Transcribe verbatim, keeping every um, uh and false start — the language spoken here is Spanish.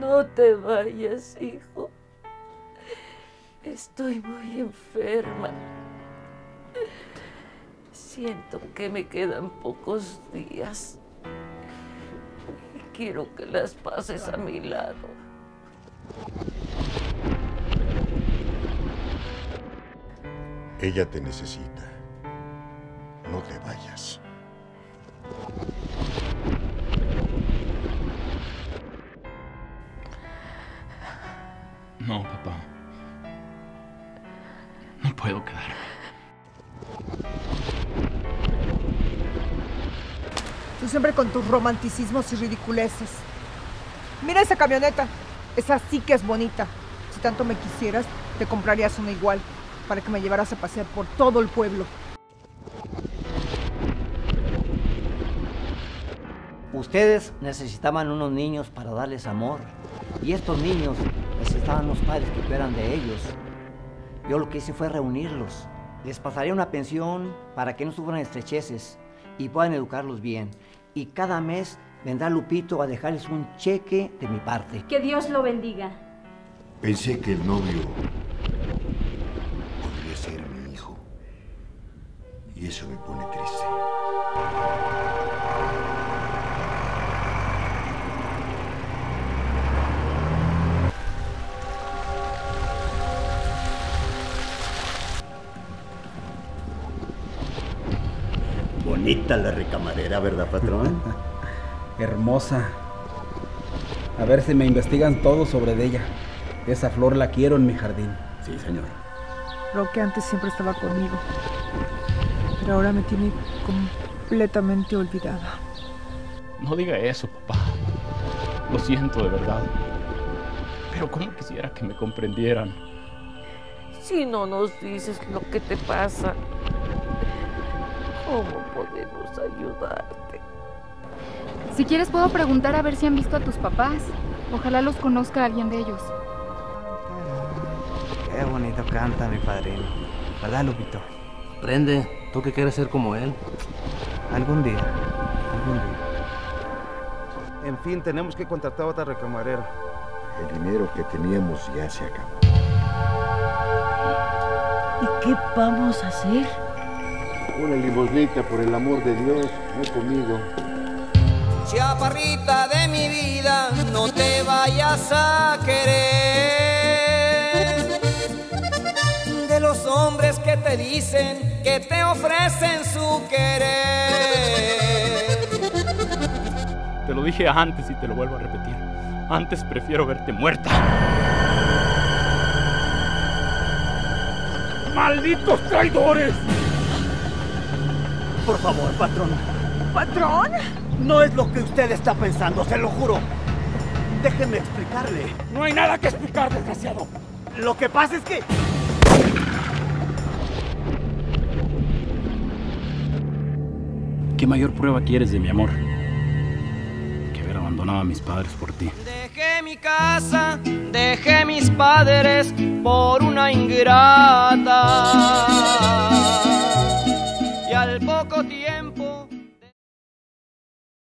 No te vayas, hijo. Estoy muy enferma. Siento que me quedan pocos días. Y quiero que las pases a mi lado. Ella te necesita. No te vayas. No, papá. No puedo quedarme. Tú siempre con tus romanticismos y ridiculeces. Mira esa camioneta. Esa sí que es bonita. Si tanto me quisieras, te comprarías una igual, para que me llevaras a pasear por todo el pueblo. Ustedes necesitaban unos niños para darles amor. Y estos niños necesitaban unos padres que cuidaran de ellos. Yo lo que hice fue reunirlos. Les pasaría una pensión para que no sufran estrecheces y puedan educarlos bien. Y cada mes vendrá Lupito a dejarles un cheque de mi parte. Que Dios lo bendiga. Pensé que el novio podría ser mi hijo. Y eso me pone triste. Bonita la recamarera, ¿verdad, patrón? Hermosa. A ver si me investigan todo sobre ella. Esa flor la quiero en mi jardín. Sí, señor. Creo que antes siempre estaba conmigo, pero ahora me tiene completamente olvidada. No diga eso, papá. Lo siento de verdad. Pero cómo quisiera que me comprendieran. Si no nos dices lo que te pasa, ¿cómo podemos ayudarte? Si quieres puedo preguntar a ver si han visto a tus papás. Ojalá los conozca alguien de ellos. Qué bonito canta mi padrino. ¿Verdad, Lupito? Prende, ¿tú qué quieres ser como él? Algún día, algún día. En fin, tenemos que contratar a otra recamarera. El dinero que teníamos ya se acabó. ¿Y qué vamos a hacer? Una limosnita, por el amor de Dios, no he comido. Chaparrita de mi vida, no te vayas a querer de los hombres que te dicen, que te ofrecen su querer. Te lo dije antes y te lo vuelvo a repetir. Antes prefiero verte muerta. ¡Malditos traidores! Por favor, patrón. ¿Patrón? No es lo que usted está pensando, se lo juro. Déjeme explicarle. No hay nada que explicar, desgraciado. Lo que pasa es que... ¿Qué mayor prueba quieres de mi amor que haber abandonado a mis padres por ti? Dejé mi casa, dejé mis padres por una ingrata.